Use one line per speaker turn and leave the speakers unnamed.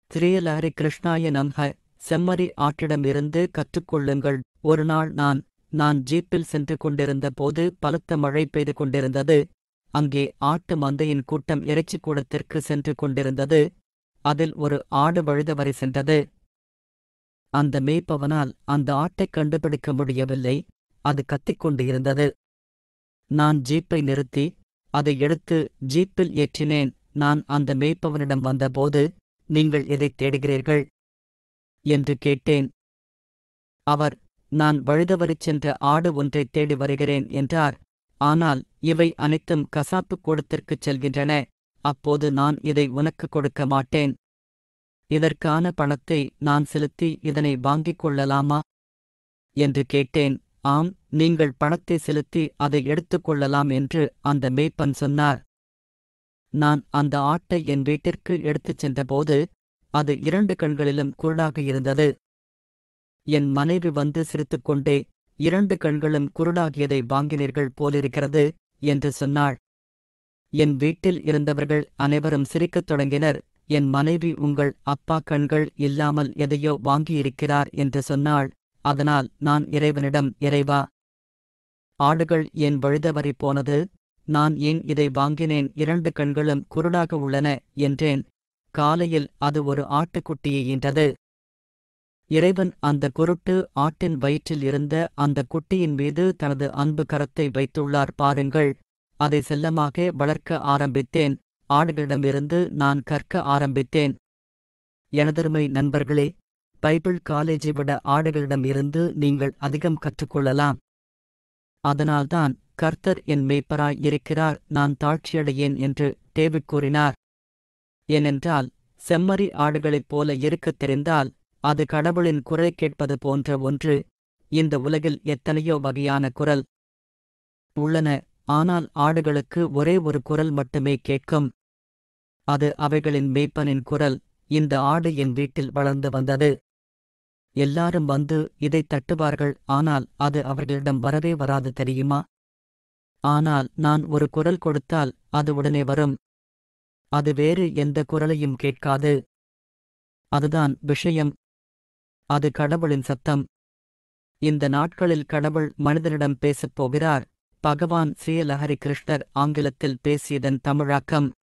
ஸ்ரீலஹரி கிருஷ்ணாய நமஹ. செம்மறி ஆட்டிடமிருந்து கற்றுக்கொள்ளுங்கள். ஒரு நாள் நான் ஜீப்பில் சென்று கொண்டிருந்த போது பலத்த மழை பெய்து கொண்டிருந்தது. அங்கே ஆட்டு மந்தையின் கூட்டம் இறைச்சிக்கூடத்திற்கு சென்று கொண்டிருந்தது. அதில் ஒரு ஆடு வழிதவறி சென்றது. அந்த மேய்ப்பவனால் அந்த ஆட்டைக் கண்டுபிடிக்க முடியவில்லை. அது கத்திக்கொண்டு இருந்தது. நான் ஜீப்பை நிறுத்தி அதை எடுத்து ஜீப்பில் ஏற்றினேன். நான் அந்த மேய்ப்பவனிடம் வந்தபோது, நீங்கள் எதைத் தேடுகிறீர்கள் என்று கேட்டேன். அவர், நான் வழிதவறிச் சென்ற ஆடு ஒன்றைத் தேடி வருகிறேன் என்றார். ஆனால் இவை அனைத்தும் கசாப்புக் கூடத்திற்குச் செல்கின்றன. அப்போது நான் இதை உனக்கு கொடுக்க மாட்டேன். இதற்கான பணத்தை நான் செலுத்தி இதனை வாங்கிக் கொள்ளலாமா என்று கேட்டேன். ஆம், நீங்கள் பணத்தை செலுத்தி அதை எடுத்துக் கொள்ளலாம் என்று அந்த மேய்ப்பன் சொன்னார். நான் அந்த ஆட்டை என் வீட்டிற்கு எடுத்துச் சென்றபோது அது 2 கண்களிலும் குருடாக இருந்தது. என் மனைவி வந்து சிரித்துக்கொண்டே, 2 கண்களும் குருடாகியதை வாங்கினீர்கள் போலிருக்கிறது என்று சொன்னாள். என் வீட்டில் இருந்தவர்கள் அனைவரும் சிரிக்கத் தொடங்கினர். என் மனைவி, உங்கள் அப்பா கண்கள் இல்லாமல் எதையோ வாங்கியிருக்கிறார் என்று சொன்னாள். அதனால் நான் இறைவனிடம், இறைவா, ஆடுகள் ஏன் வழிதவறி போனது? நான் ஏன் இதை வாங்கினேன்? 2 கண்களும் குருடாக உள்ளன என்றேன். காலையில் அது ஒரு ஆட்டுக்குட்டியை ஈன்றது. இறைவன் அந்த குருட்டு ஆட்டின் வயிற்றில் இருந்த அந்த குட்டியின் மீது தனது அன்பு கரத்தை வைத்துள்ளார் பாருங்கள். அதை செல்லமாக வளர்க்க ஆரம்பித்தேன். ஆடுகளிடமிருந்து நான் கற்க ஆரம்பித்தேன். எனதருமை நண்பர்களே, பைபிள் காலேஜை விட ஆடுகளிடம் இருந்து நீங்கள் அதிகம் கற்றுக்கொள்ளலாம். அதனால்தான் கர்த்தர் என் மேய்ப்பராய் இருக்கிறார், நான் தாழ்ச்சியடையேன் என்று டேவிட் கூறினார். ஏனென்றால் செம்மறி ஆடுகளைப் போல இருக்கத் தெரிந்தால் அது கடவுளின் குரலை கேட்பது போன்ற ஒன்று. இந்த உலகில் எத்தனையோ வகையான குரல் உள்ளன, ஆனால் ஆடுகளுக்கு ஒரே ஒரு குரல் மட்டுமே கேட்கும். அது அவைகளின் மேய்ப்பனின் குரல். இந்த ஆடு என் வீட்டில் வளர்ந்து வந்தது. எல்லாரும் வந்து இதைத் தட்டுவார்கள், ஆனால் அது அவர்களிடம் வரவே வராது தெரியுமா? ஆனால் நான் ஒரு குரல் கொடுத்தால் அது உடனே வரும். அது வேறு எந்த குரலையும் கேட்காது. அதுதான் விஷயம். அது கடவுளின் சத்தம். இந்த நாட்களில் கடவுள் மனிதனிடம் பேசப் போகிறார். பகவான் ஸ்ரீலஹரி கிருஷ்ணர் ஆங்கிலத்தில் பேசியதன் தமிழாக்கம்.